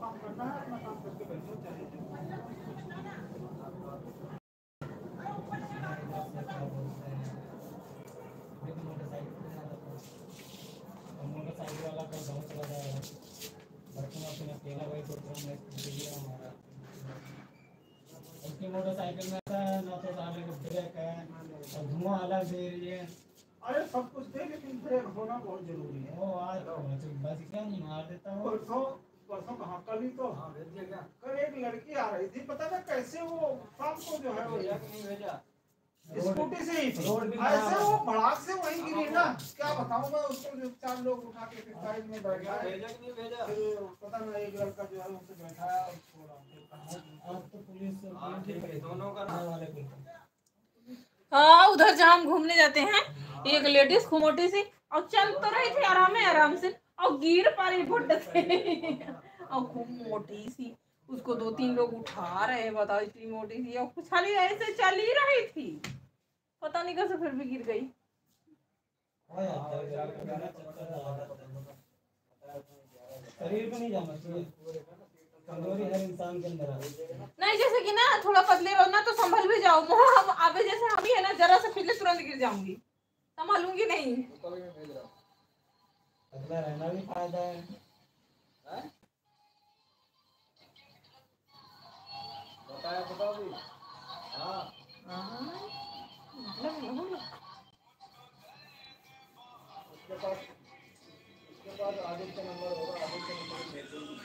काम करना है, अपना काम करके बैठो चाहे मोटरसाइकिल वाला कल गाँव चला जाएगा, बर्तन अपने अकेला वही सोच रहा हूँ हमारा उसकी मोटरसाइकिल में ना तो साले का ब्रेक है और धुआं अलग दे रही है। अरे सब कुछ दे, लेकिन ब्रेक होना बहुत जरूरी है। वो आज बस क्या नहीं मार देता हूँ। परसों कहाँ, कल ही तो कल एक लड़की आ रही थी, पता ना कैसे वो शाम को जो है वो भेजा स्कूटी से ही थी, ऐसे वो भड़ाक से वहीं गिरी ना, क्या बताऊं मैं उसको। 4 लोग उठा के फिर साइड में बैठा, भेजा कि नहीं भेजा, फिर पता ना एक लड़का जो है उनसे बैठाया और छोड़ा। अब तो पुलिस दोनों का वाले को हाँ, उधर जहाँ हम घूमने जाते हैं, एक लेडीज खूब मोटी सी और चल तो रही थी आराम से और गिर पड़ी बुड्ढ से और खूब मोटी सी, उसको 2-3 लोग उठा रहे हैं, बताओ इतनी मोटी सी और कुछ खाली ऐसे चल ही रही थी, पता नहीं कैसे फिर भी गिर गई। शरीर को नहीं जाना चाहिए, कमजोरी हर इंसान के अंदर है। नहीं, जैसे कि ना थोड़ा पतले रहो ना तो संभल भी जाओ, हम आगे जैसे हम ही है ना, जरा से फिर तुरंत गिर जाऊंगी, संभालूंगी नहीं। पतला रहना भी फायदा है। बताओ भी। हाँ उसके बाद आदित्य नंबर होगा, आदित्य नंबर भेज दूंगी।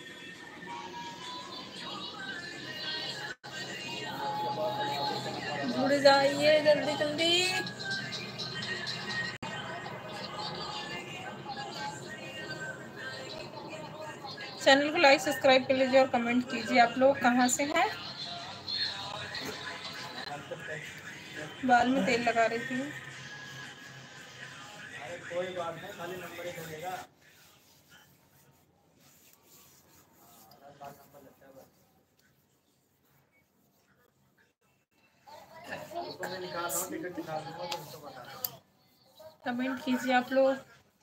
जुड़ जाइए जल्दी जल्दी। चैनल को लाइक सब्सक्राइब कर लीजिए और कमेंट कीजिए आप लोग कहाँ से हैं। बाल में तेल लगा रही थी। अरे कोई बात नहीं, खाली नंबर ही लगेगा। नंबर लगता है बस, उसको मैं निकाल रहा हूँ, टिकट निकाल दूंगा तो उसको बता दूँ। कमेंट कीजिए आप लोग।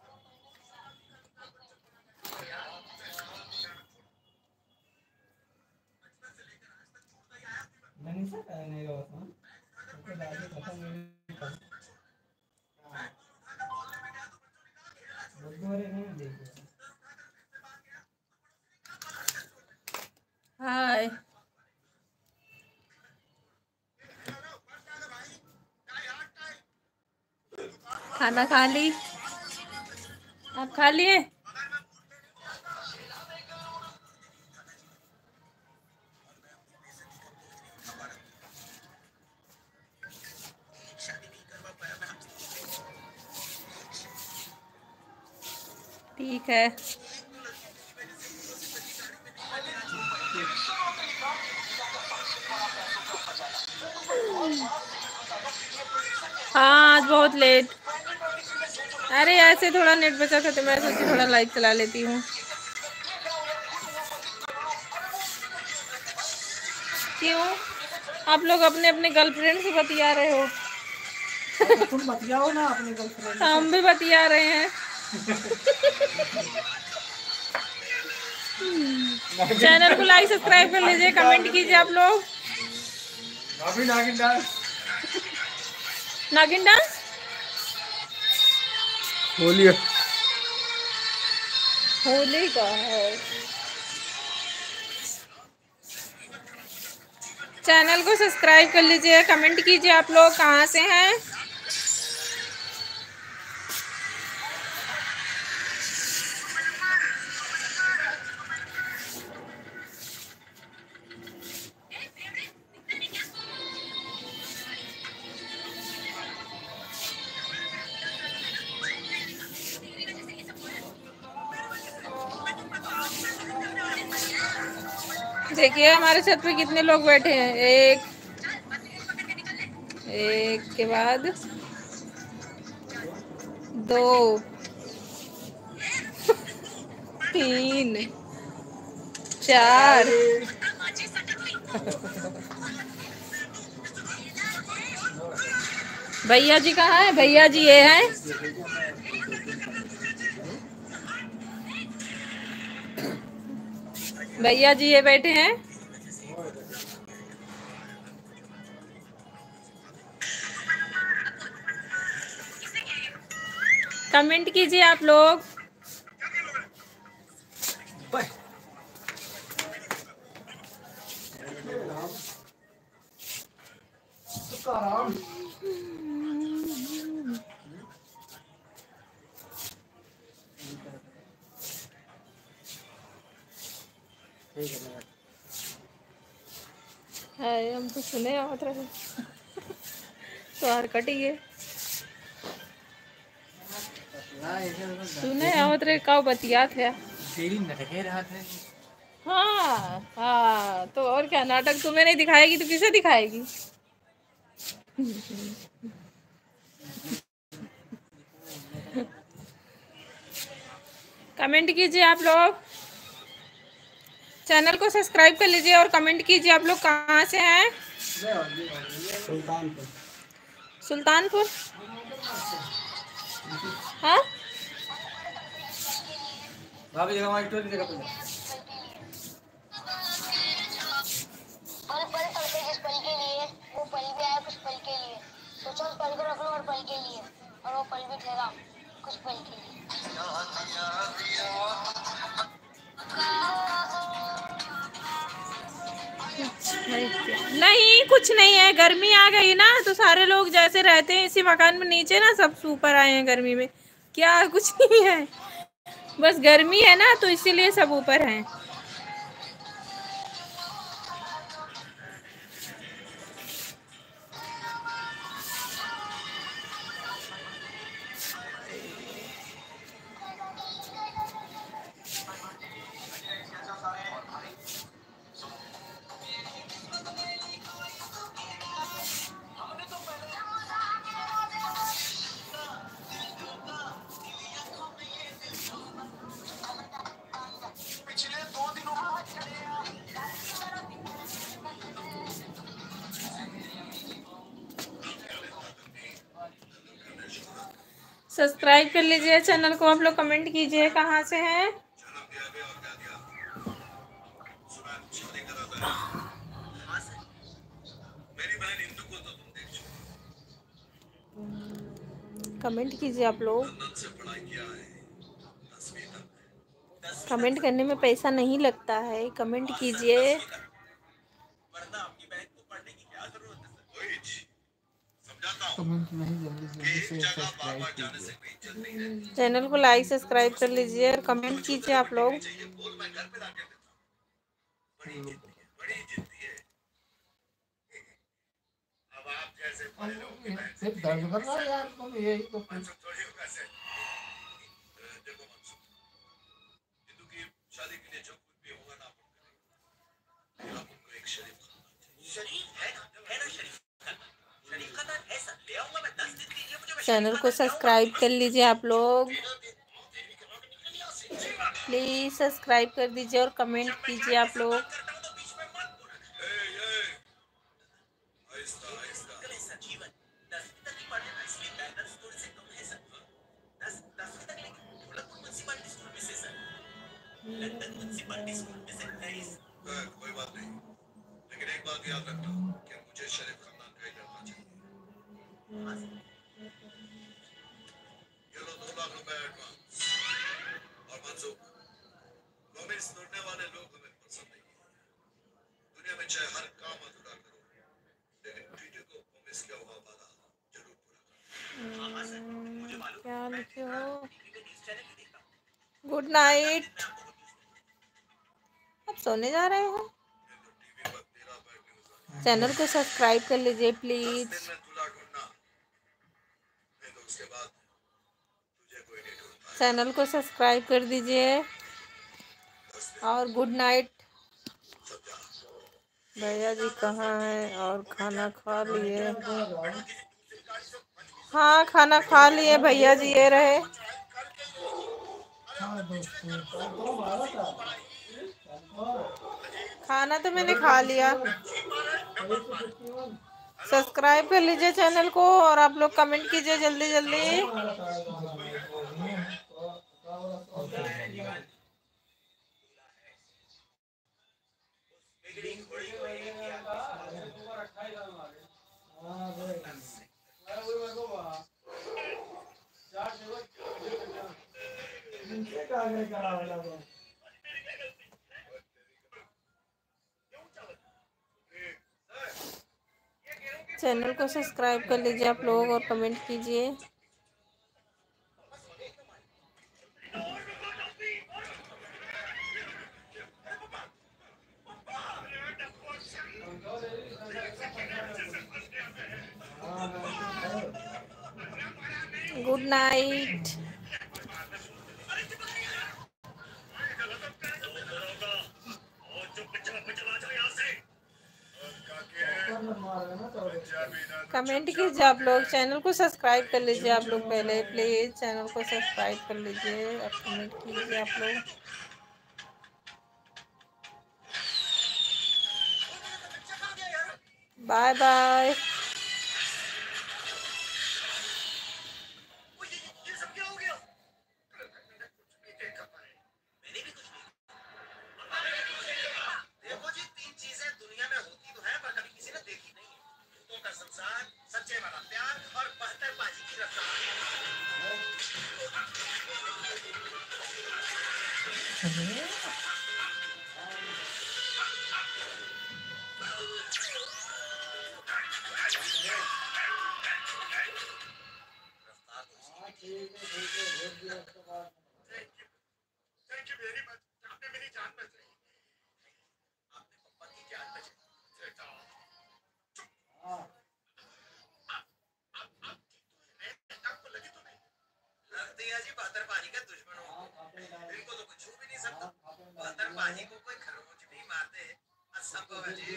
मनीषा नहीं होता तो दादी खत्म नहीं बुधवार नहीं देखो। हाय, खाना खा ली? आप खा लिए? ठीक है। हाँ, आज बहुत लेट। अरे ऐसे थोड़ा नेट बचा था तो मैं सोची थोड़ा लाइट चला लेती हूँ। क्यों? आप लोग अपने अपने गर्लफ्रेंड से बतिया रहे हो? तो तुम बतियाओ ना अपने गर्लफ्रेंड से। हम भी बतिया रहे हैं। चैनल को लाइक सब्सक्राइब कर लीजिए, कमेंट कीजिए आप लोग। नागिन डांस, नागिन डांस होली होली का है। चैनल को सब्सक्राइब कर लीजिए, कमेंट कीजिए आप लोग कहाँ से हैं। देखिए हमारे छत पे कितने लोग बैठे हैं। एक के बाद 2 3 4। भैया जी कहाँ है? भैया जी ये हैं। भैया जी ये बैठे हैं। कमेंट कीजिए आप लोग। तुकाराम है हम तो सुने आवत रहे तो हर कटिए सुने आवत रहे का बतियात है। तेरी नटके रहा था। हाँ हाँ, तो और क्या, नाटक तुम्हें नहीं दिखाएगी तो किसे दिखाएगी। कमेंट कीजिए आप लोग, चैनल को सब्सक्राइब कर लीजिए और कमेंट कीजिए आप लोग कहाँ से हैं। सुल्तानपुर। सुल्तानपुर। हाँ भाभी जगह वहाँ स्टोरी देखा पहले। पल पल तड़पे जिस पल के लिए, वो पल भी आया कुछ पल के लिए। सोचा उस पल को रख लो और पल के लिए, और वो पल भी ठहरा कुछ पल के लिए। नहीं, कुछ नहीं है, गर्मी आ गई ना तो सारे लोग जैसे रहते हैं इसी मकान में नीचे ना, सब ऊपर आए हैं गर्मी में। क्या कुछ नहीं है, बस गर्मी है ना तो इसीलिए सब ऊपर हैं। सब्सक्राइब कर लीजिए चैनल को, आप लोग कमेंट कीजिए कहाँ से हैं। कमेंट कीजिए आप लोग, कमेंट करने में पैसा नहीं लगता है, कमेंट कीजिए। कमेंट नहीं, जल्दी जल्दी से सब्सक्राइब कीजिए। चैनल को लाइक सब्सक्राइब कर लीजिए और कमेंट कीजिए आप लोग। सिर्फ दर्द कर रहा है यार, तुम यही तो चैनल को सब्सक्राइब कर लीजिए आप लोग, प्लीज सब्सक्राइब कर दीजिए और कमेंट कीजिए आप लोग। कोई बात नहीं, लेकिन एक बात याद रखना कि मुझे शरीफ खानदान का ही लड़ना चाहिए। ये लो 2 लाख रुपए एडवांस। और मंसूख, कॉमेंट्स तोड़ने वाले लोग हमें पसंद नहीं है। दुनिया में चाहे हर काम अधूरा करो, लेकिन ट्वीटर को कॉमेंट्स क्या हुआ वादा जरूर पूरा करो। क्या लिखे हो? Good night. अब सोने जा रहे हो? चैनल को सब्सक्राइब कर लीजिए प्लीज। चैनल को सब्सक्राइब कर दीजिए और गुड नाइट। भैया जी कहाँ हैं और खाना खा लिए? हाँ खाना खा लिए भैया जी, ये रहे। खाना तो मैंने खा लिया। सब्सक्राइब कर लीजिए चैनल को और आप लोग कमेंट कीजिए जल्दी जल्दी। आगे करा वाला तो चैनल को सब्सक्राइब कर लीजिए आप लोग और कमेंट कीजिए। Good night. कमेंट कीजिए आप लोग, चैनल को सब्सक्राइब कर लीजिए आप लोग, पहले प्लीज चैनल को सब्सक्राइब कर लीजिए और कमेंट कीजिए आप लोग। Bye bye. देखो जी, 3 चीजें दुनिया में होती तो है पर कभी किसी ने देखी नहीं है। भूतों का संसार, सच्चे वाला प्यार और बहत्तर बाजी की रफ्तार। थैंक यू वेरी मच, आपने मेरी जान बचाई। आपने पप्पा की जान बचाई। आपको लगी तो नहीं? लगती है जी, बहत्तर बाजी का दुश्मन हो। इनको तो कोई छू भी नहीं सकता। बहत्तर बाजी को कोई खरगोश नहीं मारते। असंभव है जी।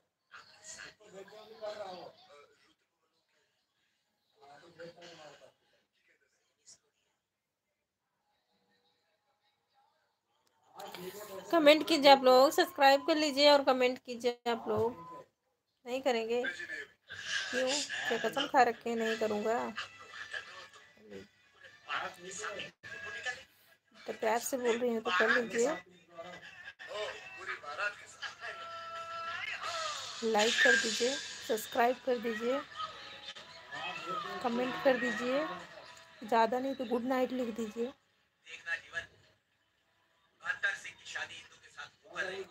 कमेंट कीजिए आप लोग, सब्सक्राइब कर लीजिए और कमेंट कीजिए आप लोग। नहीं करेंगे क्यों? क्या कसम खा रखे हैं नहीं करूँगा? तो प्यार से बोल रही हूँ तो कर लीजिए। लाइक कर दीजिए, सब्सक्राइब कर दीजिए, कमेंट कर दीजिए, ज़्यादा नहीं तो गुड नाइट लिख दीजिए। देखना जीवन, बहत्तर सिंह की शादी हिंदू के साथ हुआ नहीं।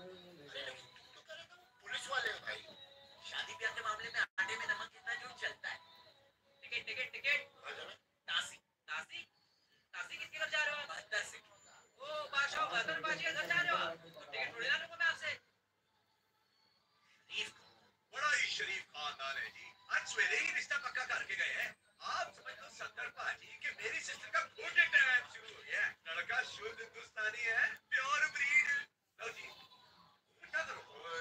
पुलिस वाले हैं भाई। शादी ब्याह के मामले में आटे में नमक कितना जो चलता है। Ticket ticket ticket. तासी तासी तासी किसके घर जा रहे हो? बहत्तर सिंह। ओ बादशाह, बहत्तर बाजी के घर जा रहे हो? तो टिकट थोड़ी ना लूंगा मैं आपसे। शरीफ, बड़ा ही शरीफ खानदान है जी। आज सवेरे ही रिश्ता पक्का करके गए हैं। आप समझ लो 70 बाजी कि मेरी सिस्टर का घोटे टाइम शुरू हो गया है। लड़का शुद्ध हिंदुस्तानी है, प्योर ब्रीड। लो जी, क्या करो?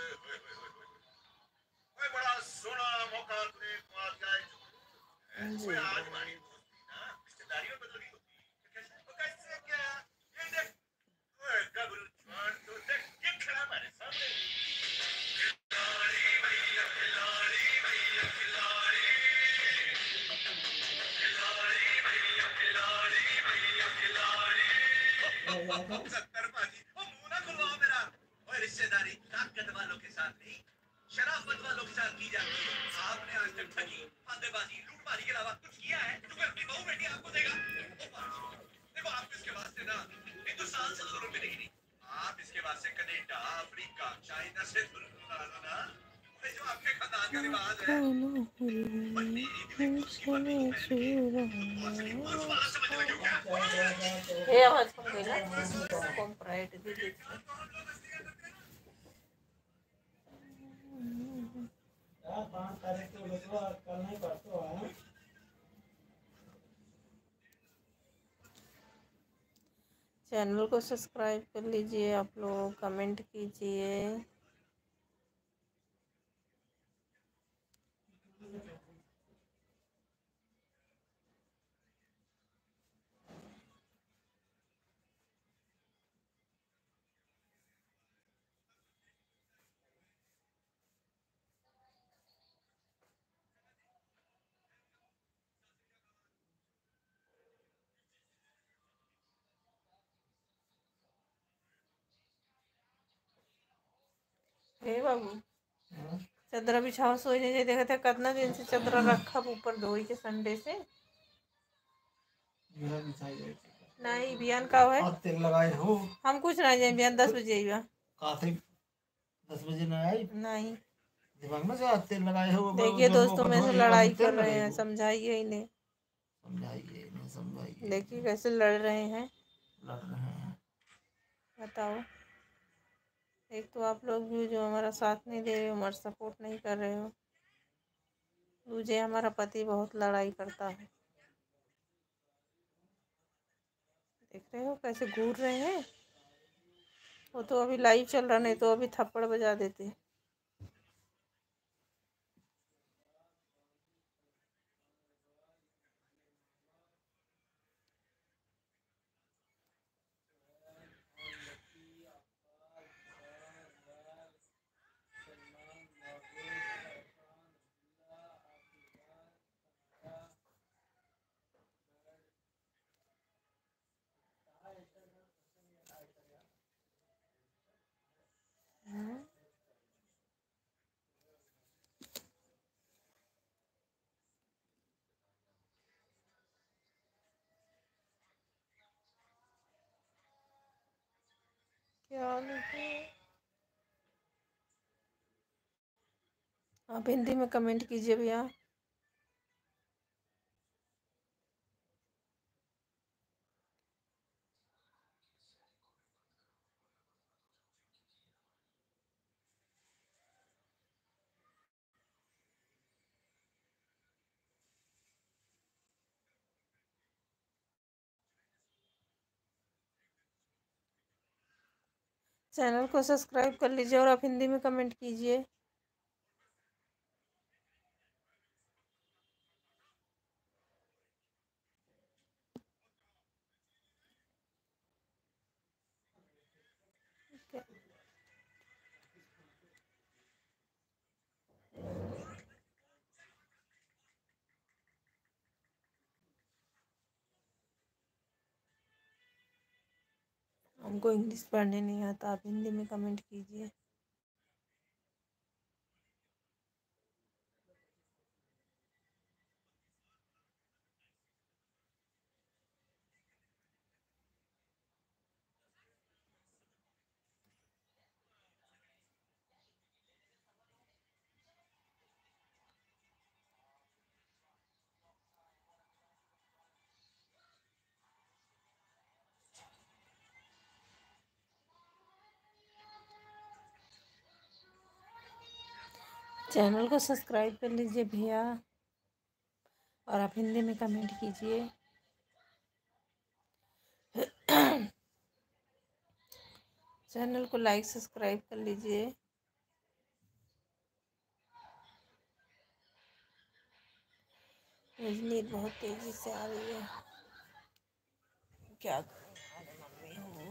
ओए बड़ा सोना मौका तूने कमाल का है। ओए आज हमारी दोस्ती ना रिश्तेदारियों में बदल गई होती है। कैसे क्या? ये देख, ओए गबरू जवान तो देख, ये खड़ा हमारे सामने। खिलाड़ी भैया, खिलाड़ी भैया, खिलाड़ी। खिलाड़ी भैया, खिलाड़ी भैया, खिलाड़ी। 70 बाजी, ओ मुंह ना खुलवाओ मेरा। ओए रिश्तेदारी ताकत वालों के साथ नहीं, शराफत वालों के साथ की जाती है। आपने आज तक ठगी, फांदेबाजी, लूटमारी के अलावा कुछ किया है जो कोई अपनी बहू बेटी आपको देगा? देखो, आप इसके वास्ते ना हिंदुस्तान से जरूर मिलेगी नहीं। आप इसके वास्ते कनाडा, अफ्रीका, चाइना से जरूर ला लो ना। ओए जो आपके खानदान का रिवाज है। पर मेरी भी उसकी बनी तो पहन के बहुत सारी पुरुष वाला समझने लगे हो क्या? ये आवाज कम गई ना, कॉपीराइट दे देते। यार 5 तारीख को बसवा कल नहीं परसों है। चैनल को सब्सक्राइब कर लीजिए आप लोग, कमेंट कीजिए। हे बाबू, चदरा बिछाओ सोई नहीं देखा था कितना दिन से चदरा रखा ऊपर धोई के संडे से। मेरा बिछाई गई। नहीं बियान का है, और तेल लगाए हो हम कुछ नहीं जाए बियान 10 बजे आइबा। काथे 10 बजे न आई नहीं दिमाग में से तेल लगाए हो देखिए दोस्तों में से लड़ाई कर रहे हैं, समझाइए समझाइए इन्हें, नहीं समझाइए देखिए कैसे लड़ रहे हैं, लड़ रहे हैं। बताओ। एक तो आप लोग भी जो हमारा साथ नहीं दे रहे हो, हमारा सपोर्ट नहीं कर रहे हो, दूजे हमारा पति बहुत लड़ाई करता है, देख रहे हो कैसे घूर रहे हैं। वो तो अभी लाइव चल रहा, नहीं तो अभी थप्पड़ बजा देते। क्या लिखे? आप हिंदी में कमेंट कीजिए भैया। चैनल को सब्सक्राइब कर लीजिए और आप हिंदी में कमेंट कीजिए। हमको इंग्लिश पढ़ने नहीं आता, आप हिंदी में कमेंट कीजिए। चैनल को सब्सक्राइब कर लीजिए भैया और आप हिंदी में कमेंट कीजिए। चैनल को लाइक सब्सक्राइब कर लीजिए। बिजली बहुत तेजी से आ रही है, क्या करूं? अरे मम्मी हूँ।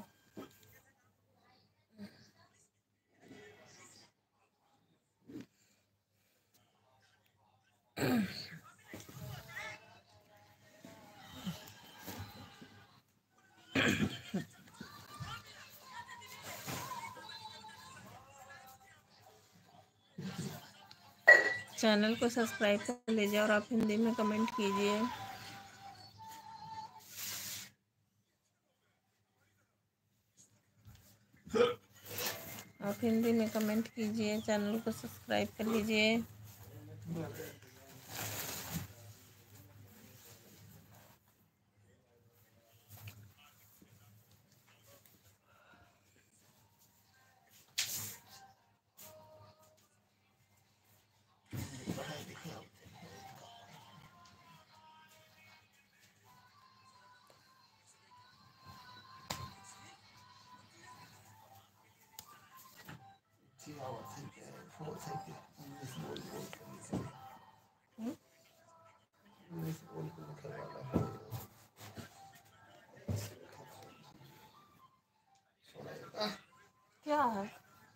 चैनल को सब्सक्राइब कर लीजिए और आप हिंदी में कमेंट कीजिए। आप हिंदी में कमेंट कीजिए, चैनल को सब्सक्राइब कर लीजिए। क्या है?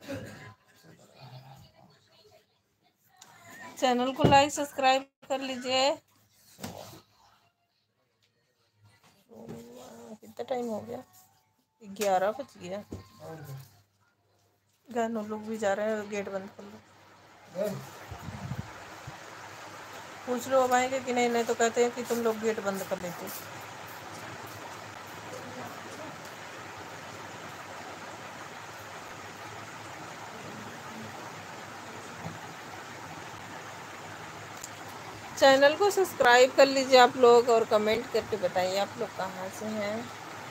चैनल को लाइक सब्सक्राइब कर लीजिए। कितना टाइम हो गया? 11 बज गया। गानों लोग भी जा रहे हैं, गेट बंद कर लो। पूछ लो अब आएंगे कि नहीं, नहीं तो कहते हैं कि तुम लोग गेट बंद कर लेते। चैनल को सब्सक्राइब कर लीजिए आप लोग और कमेंट करके बताइए आप लोग कहाँ से हैं।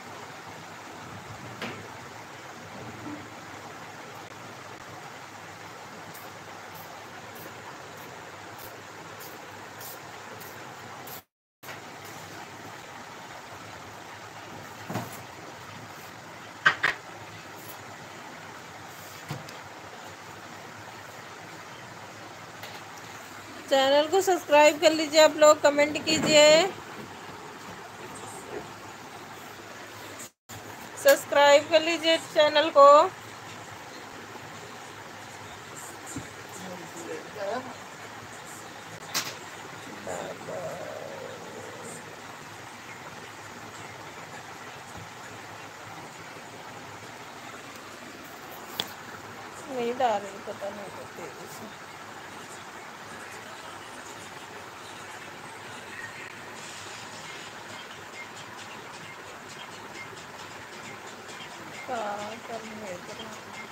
चैनल को सब्सक्राइब कर लीजिए आप लोग, कमेंट कीजिए, सब्सक्राइब कर लीजिए चैनल को। नींद आ रही, पता नहीं क्या तेजी से। क्या करने इतना?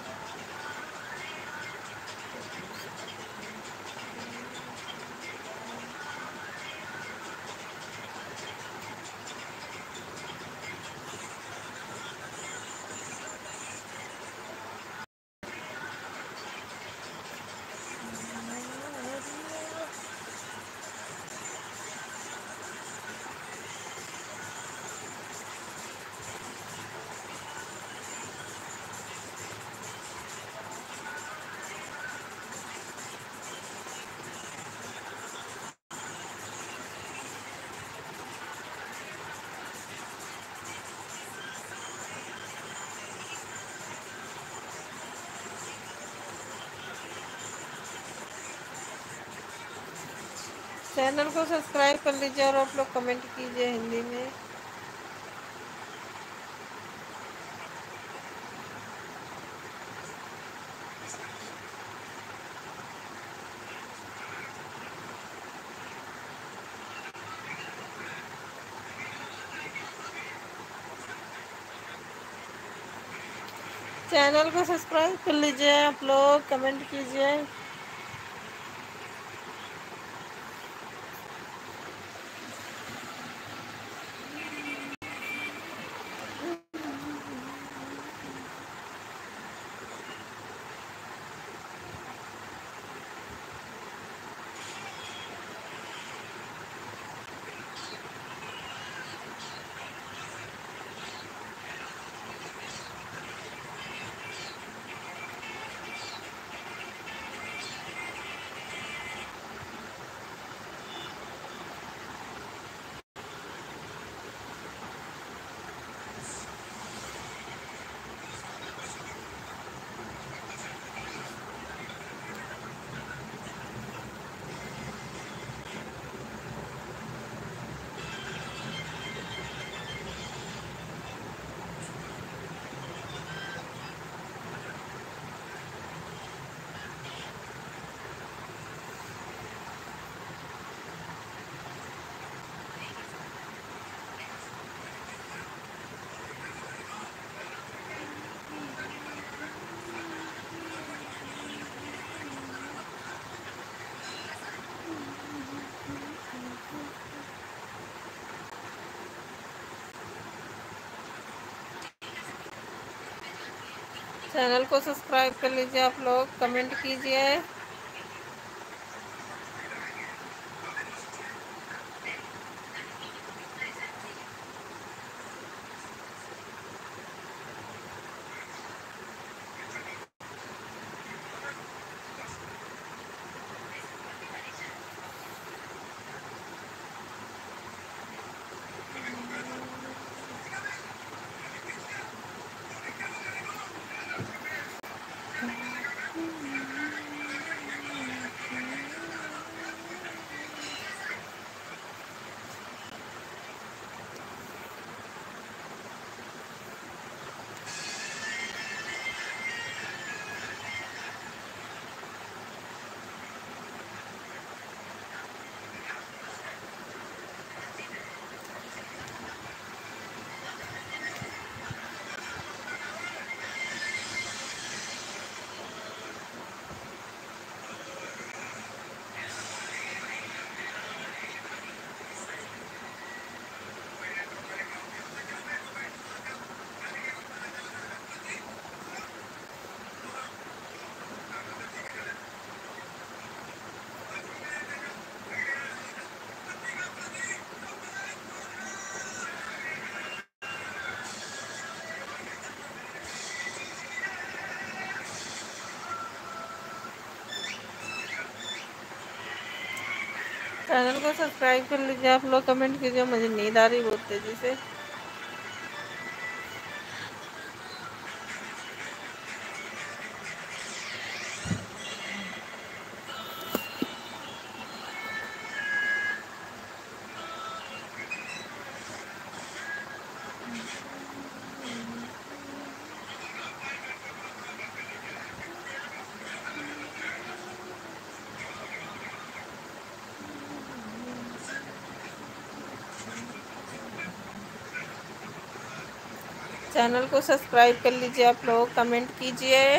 चैनल को सब्सक्राइब कर लीजिए और आप लोग कमेंट कीजिए हिंदी में। चैनल को सब्सक्राइब कर लीजिए आप लोग, कमेंट कीजिए। चैनल को सब्सक्राइब कर लीजिए आप लोग, कमेंट कीजिए। चैनल को सब्सक्राइब कर लीजिए आप लोग, कमेंट कीजिए, मुझे नींद आ रही बहुत तेजी से। चैनल को सब्सक्राइब कर लीजिए आप लोग, कमेंट कीजिए।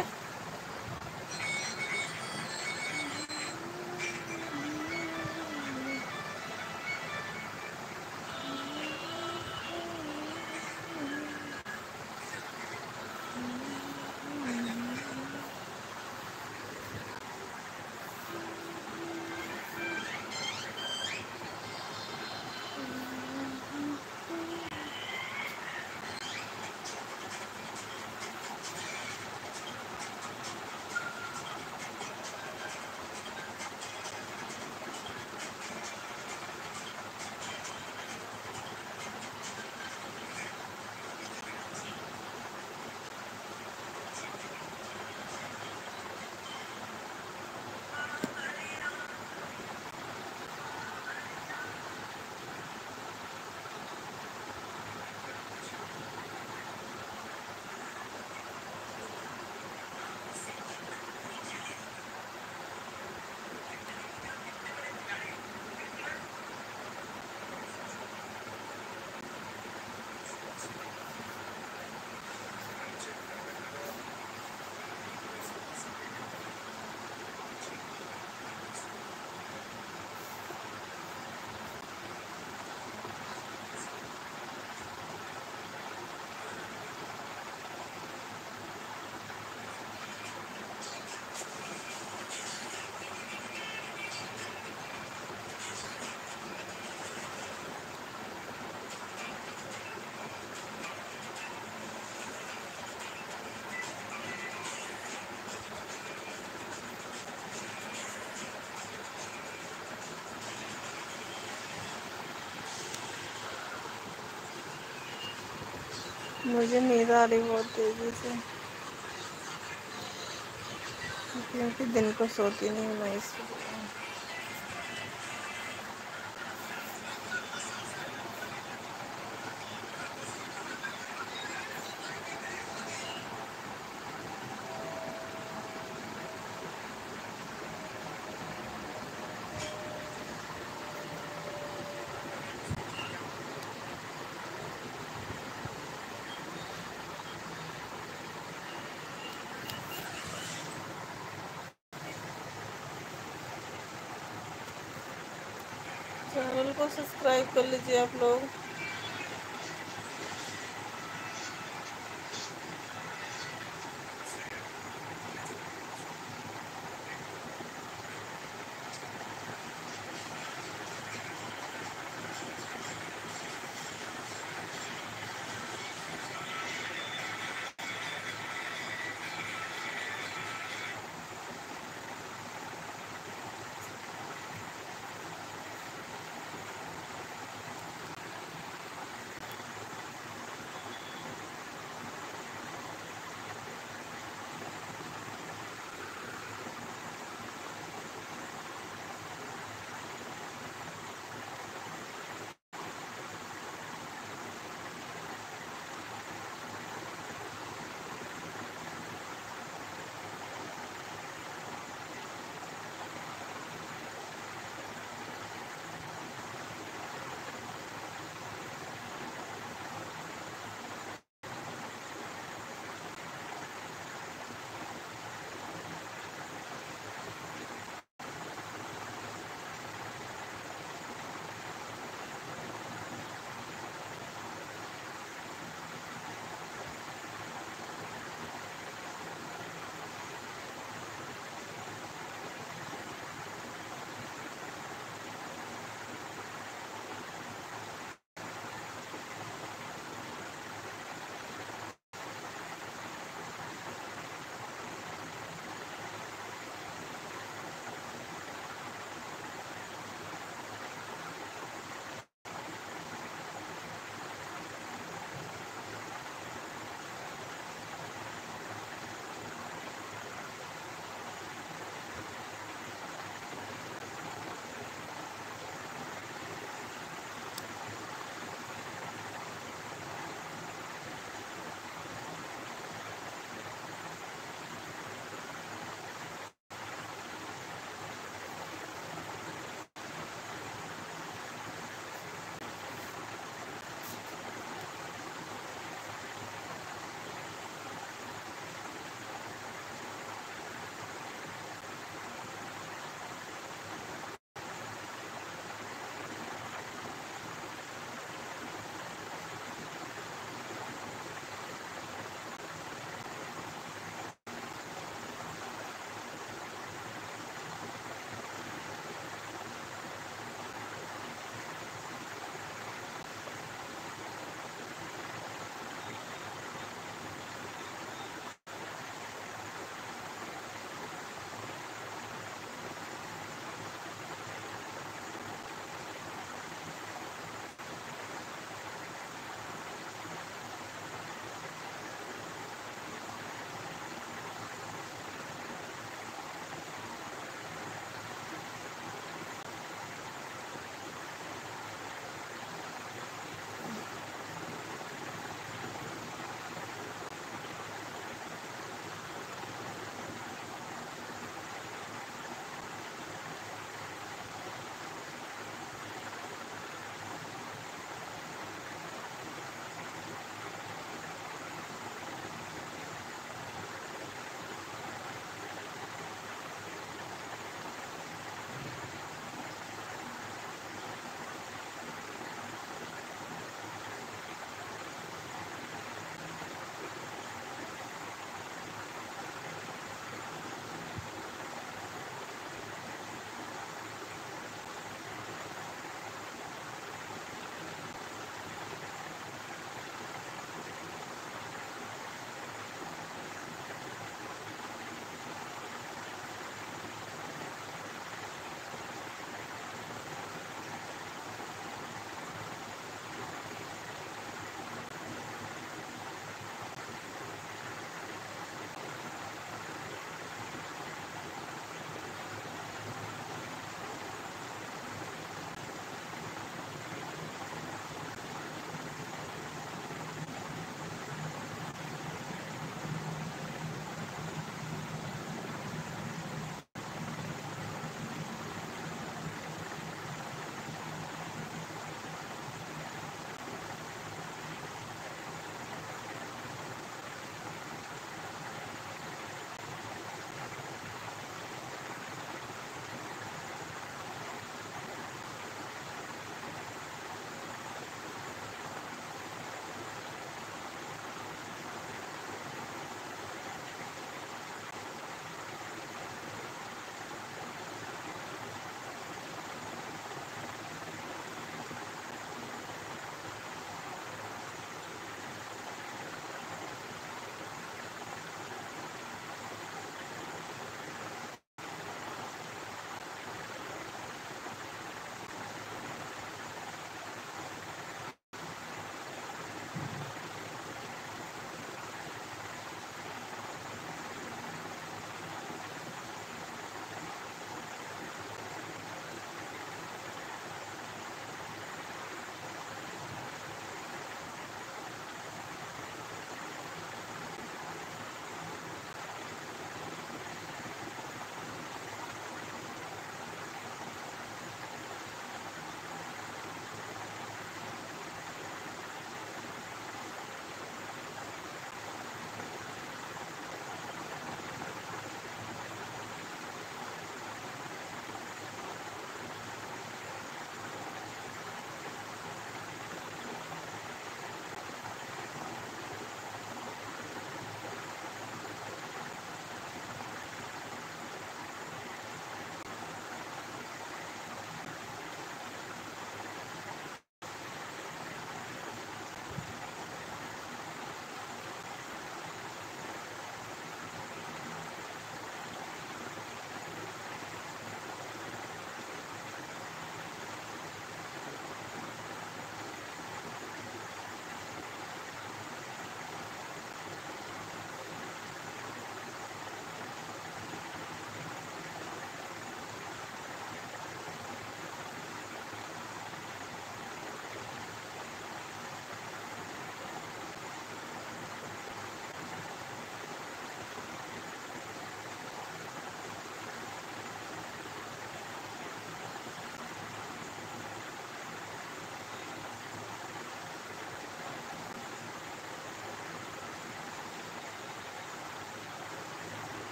मुझे नींद आ रही बहुत तेजी से, क्योंकि दिन को सोती नहीं हूँ मैं इसलिए। चैनल को सब्सक्राइब कर लीजिए आप लोग।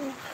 से